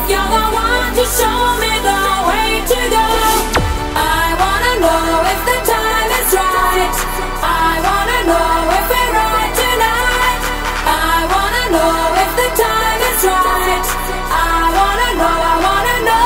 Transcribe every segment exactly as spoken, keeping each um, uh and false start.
You're the one to show me the way to go. I wanna know if the time is right. I wanna know if we're right tonight. I wanna know if the time is right. I wanna know, I wanna know.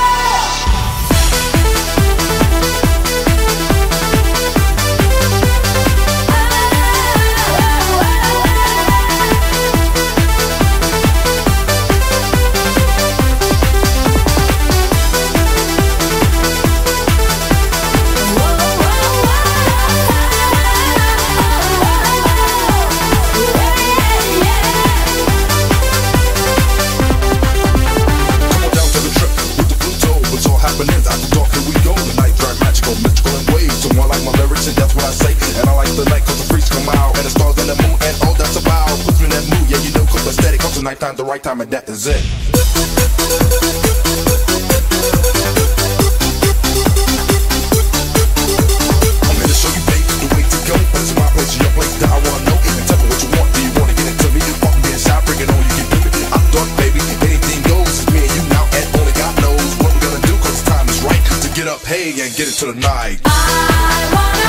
Nighttime, the right time, and that is it. I'm here to show you, baby, the way to go. This is my place, your place, that I wanna know. And tell me what you want, do you wanna get into me? You walk me inside, bring it on, you can do it. I'm done, baby, anything goes. It's me and you now, and only God knows what we're gonna do, cause the time is right to get up, hey, and get into the night. I wanna